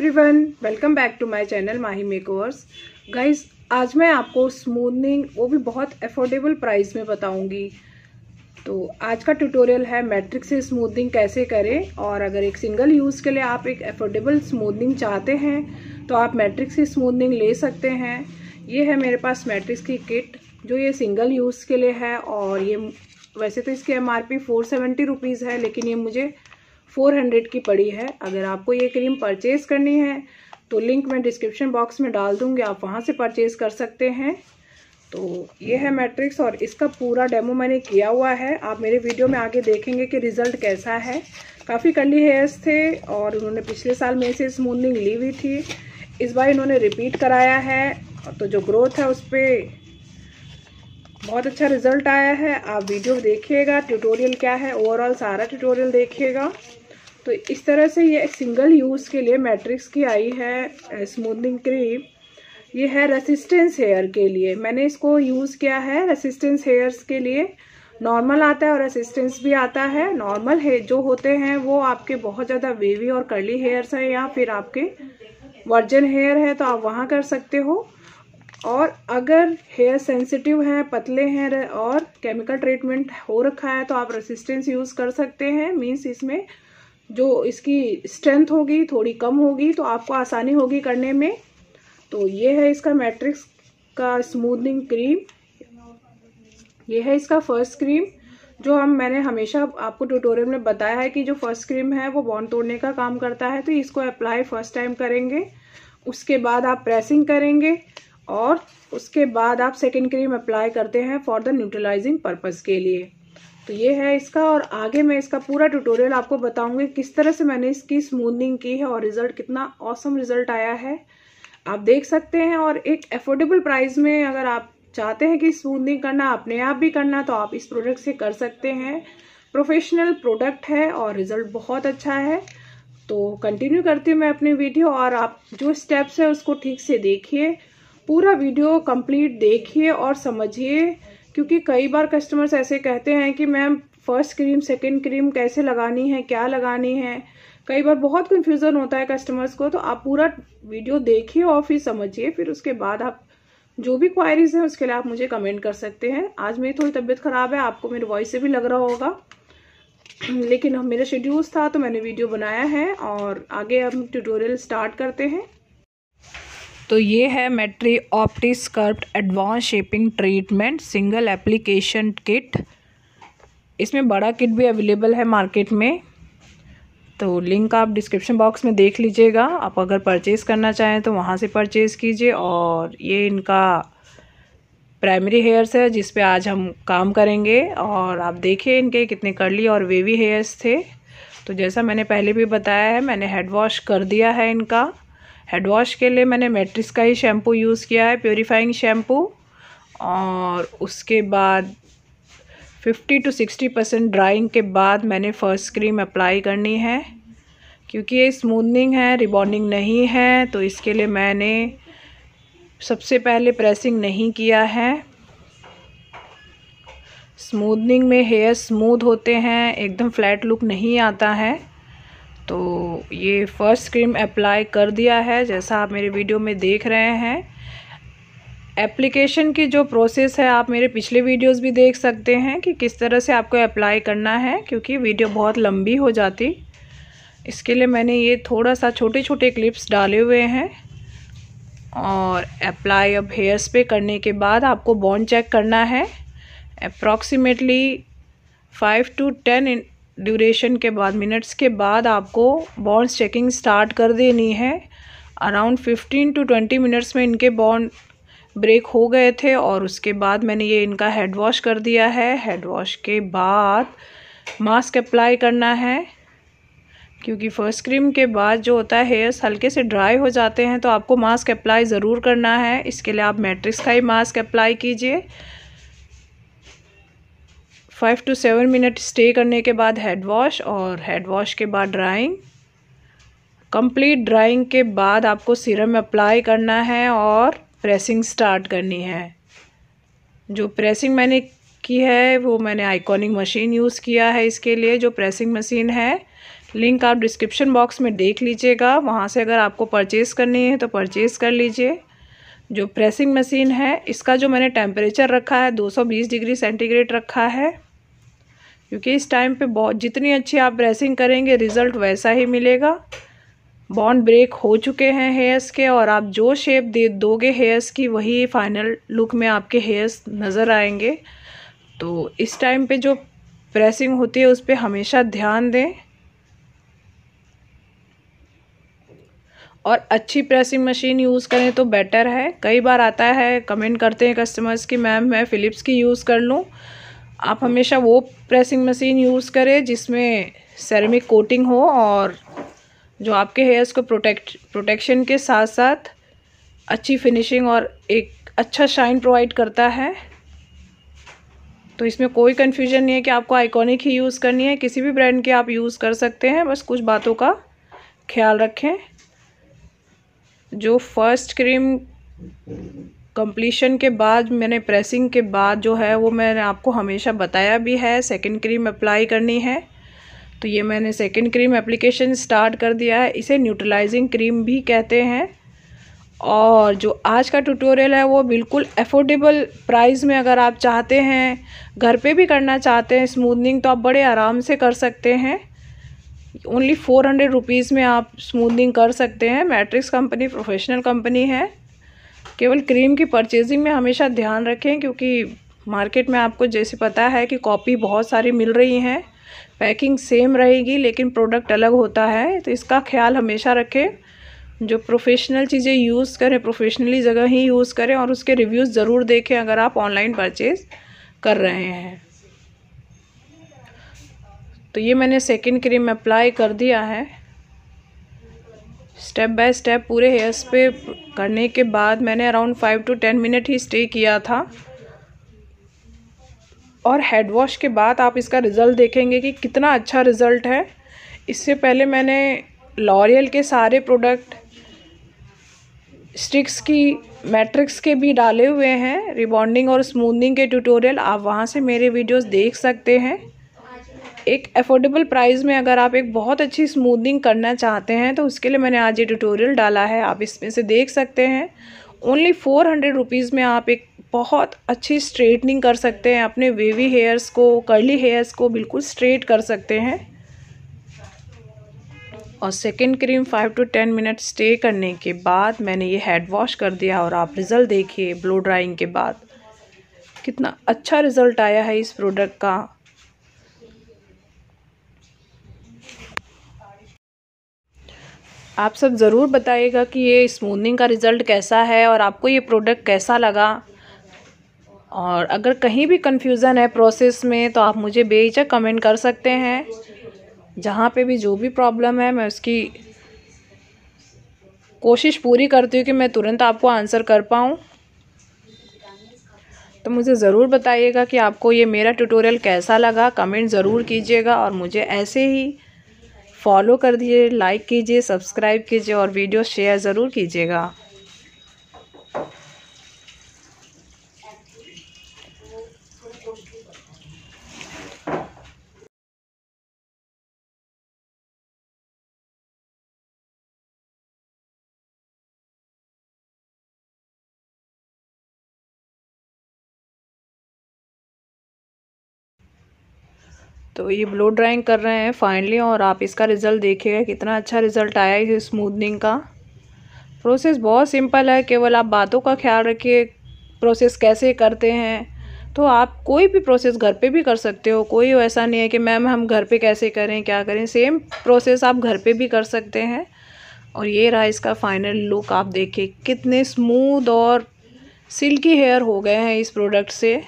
Everyone, welcome back to my channel माहीमेकओवर्स। Guys, आज मैं आपको स्मूथनिंग वो भी बहुत अफोर्डेबल प्राइस में बताऊंगी। तो आज का ट्यूटोरियल है मैट्रिक्स से स्मूथनिंग कैसे करें। और अगर एक सिंगल यूज़ के लिए आप एक अफोर्डेबल स्मूथनिंग चाहते हैं तो आप मैट्रिक्स की स्मूथनिंग ले सकते हैं। ये है मेरे पास मैट्रिक्स की किट जो ये सिंगल यूज़ के लिए है। और ये वैसे तो इसकी MRP 470 रुपीज़ है, लेकिन ये मुझे 400 की पड़ी है। अगर आपको ये क्रीम परचेज़ करनी है तो लिंक मैं डिस्क्रिप्शन बॉक्स में डाल दूँगी, आप वहाँ से परचेज़ कर सकते हैं। तो ये है मैट्रिक्स और इसका पूरा डेमो मैंने किया हुआ है। आप मेरे वीडियो में आगे देखेंगे कि रिज़ल्ट कैसा है। काफ़ी कर्ली हेयर्स थे और उन्होंने पिछले साल मेरे से स्मूथनिंग ली हुई थी। इस बार इन्होंने रिपीट कराया है तो जो ग्रोथ है उस पर बहुत अच्छा रिजल्ट आया है। आप वीडियो देखिएगा, ट्यूटोरियल क्या है ओवरऑल सारा ट्यूटोरियल देखिएगा। तो इस तरह से ये सिंगल यूज़ के लिए मैट्रिक्स की आई है स्मूथनिंग क्रीम। ये है रेसिस्टेंस हेयर के लिए, मैंने इसको यूज़ किया है रेसिस्टेंस हेयर्स के लिए। नॉर्मल आता है और रेसिस्टेंस भी आता है। नॉर्मल है जो होते हैं वो आपके बहुत ज़्यादा वेवी और कर्ली हेयर्स हैं, या फिर आपके वर्जन हेयर है तो आप वहाँ कर सकते हो। और अगर हेयर सेंसिटिव हैं, पतले हैं और केमिकल ट्रीटमेंट हो रखा है तो आप रेसिस्टेंस यूज़ कर सकते हैं। मीन्स इसमें जो इसकी स्ट्रेंथ होगी थोड़ी कम होगी तो आपको आसानी होगी करने में। तो ये है इसका मैट्रिक्स का स्मूथनिंग क्रीम। ये है इसका फर्स्ट क्रीम जो मैंने हमेशा आपको ट्यूटोरियल में बताया है कि जो फर्स्ट क्रीम है वो बॉन्ड तोड़ने का काम करता है। तो इसको अप्लाई फर्स्ट टाइम करेंगे, उसके बाद आप प्रेसिंग करेंगे और उसके बाद आप सेकेंड क्रीम अप्लाई करते हैं फॉर द न्यूट्रलाइजिंग पर्पज़ के लिए। तो ये है इसका, और आगे मैं इसका पूरा ट्यूटोरियल आपको बताऊंगी किस तरह से मैंने इसकी स्मूथनिंग की है और रिजल्ट कितना ऑसम रिजल्ट आया है आप देख सकते हैं। और एक अफोर्डेबल प्राइस में अगर आप चाहते हैं कि स्मूथनिंग करना अपने आप भी करना तो आप इस प्रोडक्ट से कर सकते हैं। प्रोफेशनल प्रोडक्ट है और रिजल्ट बहुत अच्छा है। तो कंटिन्यू करती हूँ मैं अपनी वीडियो, और आप जो स्टेप्स है उसको ठीक से देखिए, पूरा वीडियो कंप्लीट देखिए और समझिए। क्योंकि कई बार कस्टमर्स ऐसे कहते हैं कि ma'am first cream second cream कैसे लगानी है, क्या लगानी है। कई बार बहुत कंफ्यूजन होता है कस्टमर्स को। तो आप पूरा वीडियो देखिए और फिर समझिए, फिर उसके बाद आप जो भी क्वायरीज हैं उसके लिए आप मुझे कमेंट कर सकते हैं। आज मेरी थोड़ी तबीयत खराब है, आपको मेरी वॉइस से भी लग रहा होगा, लेकिन मेरा शेड्यूल था तो मैंने वीडियो बनाया है। और आगे हम ट्यूटोरियल स्टार्ट करते हैं। तो ये है Matrix Opti sculpt advance shaping treatment single application kit. इसमें बड़ा किट भी अवेलेबल है मार्केट में, तो लिंक आप डिस्क्रिप्शन बॉक्स में देख लीजिएगा। आप अगर परचेज़ करना चाहें तो वहाँ से परचेज़ कीजिए। और ये इनका प्राइमरी हेयर्स है जिस पे आज हम काम करेंगे। और आप देखिए इनके कितने कर्ली और वेवी हेयर्स थे। तो जैसा मैंने पहले भी बताया है, मैंने हेड वॉश कर दिया है इनका। हेड वॉश के लिए मैंने मैट्रिक्स का ही शैम्पू यूज़ किया है, प्योरीफाइंग शैम्पू। और उसके बाद 50 to 60% ड्राइंग के बाद मैंने फर्स्ट क्रीम अप्लाई करनी है। क्योंकि ये स्मूथनिंग है, रिबॉन्डिंग नहीं है, तो इसके लिए मैंने सबसे पहले प्रेसिंग नहीं किया है। स्मूथनिंग में हेयर स्मूथ होते हैं, एकदम फ्लैट लुक नहीं आता है। तो ये फर्स्ट क्रीम अप्लाई कर दिया है जैसा आप मेरे वीडियो में देख रहे हैं। एप्लीकेशन की जो प्रोसेस है आप मेरे पिछले वीडियोस भी देख सकते हैं कि किस तरह से आपको अप्लाई करना है, क्योंकि वीडियो बहुत लंबी हो जाती। इसके लिए मैंने ये थोड़ा सा छोटे छोटे क्लिप्स डाले हुए हैं। और अप्लाई अब हेयर्स पे करने के बाद आपको बॉन्ड चेक करना है। अप्रॉक्सीमेटली 5 to 10 ड्यूरेशन के बाद, मिनट्स के बाद आपको बॉन्ड्स चेकिंग स्टार्ट कर देनी है। अराउंड 15 to 20 मिनट्स में इनके बॉन्ड ब्रेक हो गए थे। और उसके बाद मैंने ये इनका हेड वॉश कर दिया है। हेड वॉश के बाद मास्क अप्लाई करना है, क्योंकि फर्स्ट क्रीम के बाद जो होता है हेयर्स हल्के से ड्राई हो जाते हैं, तो आपको मास्क अप्लाई ज़रूर करना है। इसके लिए आप मैट्रिक्स का ही मास्क अप्लाई कीजिए। 5 to 7 मिनट स्टे करने के बाद हेड वॉश, और हेड वॉश के बाद ड्राइंग। कंप्लीट ड्राइंग के बाद आपको सीरम अप्लाई करना है और प्रेसिंग स्टार्ट करनी है। जो प्रेसिंग मैंने की है वो मैंने आइकॉनिक मशीन यूज़ किया है इसके लिए। जो प्रेसिंग मशीन है लिंक आप डिस्क्रिप्शन बॉक्स में देख लीजिएगा, वहाँ से अगर आपको परचेज़ करनी है तो परचेज़ कर लीजिए। जो प्रेसिंग मशीन है इसका जो मैंने टेम्परेचर रखा है 220 डिग्री सेंटीग्रेड रखा है, क्योंकि इस टाइम पे बहुत जितनी अच्छी आप प्रेसिंग करेंगे रिज़ल्ट वैसा ही मिलेगा। बॉन्ड ब्रेक हो चुके हैं हेयर्स के, और आप जो शेप दे दोगे हेयर्स की वही फाइनल लुक में आपके हेयर्स नज़र आएंगे। तो इस टाइम पे जो प्रेसिंग होती है उस पर हमेशा ध्यान दें, और अच्छी प्रेसिंग मशीन यूज़ करें तो बेटर है। कई बार आता है कमेंट करते हैं कस्टमर्स कि मैम मैं फ़िलिप्स की यूज़ कर लूँ। आप हमेशा वो प्रेसिंग मशीन यूज़ करें जिसमें सेरेमिक कोटिंग हो और जो आपके हेयर्स को प्रोटेक्शन के साथ साथ अच्छी फिनिशिंग और एक अच्छा शाइन प्रोवाइड करता है। तो इसमें कोई कन्फ्यूजन नहीं है कि आपको आइकॉनिक ही यूज़ करनी है, किसी भी ब्रांड के आप यूज़ कर सकते हैं, बस कुछ बातों का ख्याल रखें। जो फर्स्ट क्रीम कंप्लीशन के बाद मैंने प्रेसिंग के बाद जो है वो मैंने आपको हमेशा बताया भी है, सेकंड क्रीम अप्लाई करनी है। तो ये मैंने सेकंड क्रीम एप्लीकेशन स्टार्ट कर दिया है। इसे न्यूट्रलाइजिंग क्रीम भी कहते हैं। और जो आज का ट्यूटोरियल है वो बिल्कुल अफोर्डेबल प्राइस में, अगर आप चाहते हैं घर पे भी करना चाहते हैं स्मूथनिंग, तो आप बड़े आराम से कर सकते हैं। ओनली 400 रुपीज़ में आप स्मूथनिंग कर सकते हैं। मैट्रिक्स कंपनी प्रोफेशनल कंपनी है। केवल क्रीम की परचेजिंग में हमेशा ध्यान रखें, क्योंकि मार्केट में आपको जैसे पता है कि कॉपी बहुत सारी मिल रही हैं, पैकिंग सेम रहेगी लेकिन प्रोडक्ट अलग होता है। तो इसका ख्याल हमेशा रखें। जो प्रोफेशनल चीज़ें यूज़ करें प्रोफेशनली जगह ही यूज़ करें, और उसके रिव्यूज़ ज़रूर देखें अगर आप ऑनलाइन परचेज़ कर रहे हैं। तो ये मैंने सेकंड क्रीम अप्लाई कर दिया है। स्टेप बाय स्टेप पूरे हेयर्स पे करने के बाद मैंने अराउंड 5 to 10 मिनट ही स्टे किया था। और हेड वॉश के बाद आप इसका रिज़ल्ट देखेंगे कि कितना अच्छा रिज़ल्ट है। इससे पहले मैंने लॉरियल के सारे प्रोडक्ट, स्टिक्स की, मैट्रिक्स के भी डाले हुए हैं, रिबॉन्डिंग और स्मूथनिंग के ट्यूटोरियल, आप वहाँ से मेरे वीडियोस देख सकते हैं। एक अफोर्डेबल प्राइस में अगर आप एक बहुत अच्छी स्मूथनिंग करना चाहते हैं तो उसके लिए मैंने आज ये ट्यूटोरियल डाला है, आप इसमें से देख सकते हैं। ओनली 400 रुपीज़ में आप एक बहुत अच्छी स्ट्रेटनिंग कर सकते हैं, अपने वेवी हेयर्स को, कर्ली हेयर्स को बिल्कुल स्ट्रेट कर सकते हैं। और second cream 5 to 10 minute stay करने के बाद मैंने ये हेड वॉश कर दिया, और आप रिज़ल्ट देखिए ब्लो ड्राइंग के बाद कितना अच्छा रिज़ल्ट आया है इस प्रोडक्ट का। आप सब ज़रूर बताइएगा कि ये स्मूथनिंग का रिज़ल्ट कैसा है और आपको ये प्रोडक्ट कैसा लगा। और अगर कहीं भी कंफ्यूजन है प्रोसेस में तो आप मुझे बेहिचक कमेंट कर सकते हैं। जहाँ पे भी जो भी प्रॉब्लम है मैं उसकी कोशिश पूरी करती हूँ कि मैं तुरंत आपको आंसर कर पाऊँ। तो मुझे ज़रूर बताइएगा कि आपको ये मेरा ट्यूटोरियल कैसा लगा, कमेंट ज़रूर कीजिएगा। और मुझे ऐसे ही फॉलो कर दीजिए, लाइक कीजिए, सब्सक्राइब कीजिए और वीडियो शेयर ज़रूर कीजिएगा। तो ये ब्लो ड्राइंग कर रहे हैं फाइनली, और आप इसका रिज़ल्ट देखिएगा कितना अच्छा रिज़ल्ट आया है इस स्मूथनिंग का। प्रोसेस बहुत सिंपल है, केवल आप बातों का ख्याल रखिए। प्रोसेस कैसे करते हैं तो आप कोई भी प्रोसेस घर पे भी कर सकते हो। कोई ऐसा नहीं है कि मैम हम घर पे कैसे करें, क्या करें, सेम प्रोसेस आप घर पे भी कर सकते हैं। और ये रहा इसका फाइनल लुक, आप देखिए कितने स्मूथ और सिल्की हेयर हो गए हैं इस प्रोडक्ट से।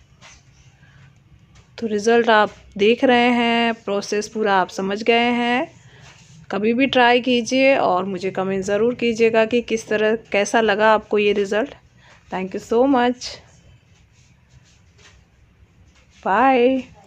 तो रिज़ल्ट आप देख रहे हैं, प्रोसेस पूरा आप समझ गए हैं। कभी भी ट्राई कीजिए और मुझे कमेंट ज़रूर कीजिएगा कि किस तरह कैसा लगा आपको ये result. Thank you so much, bye.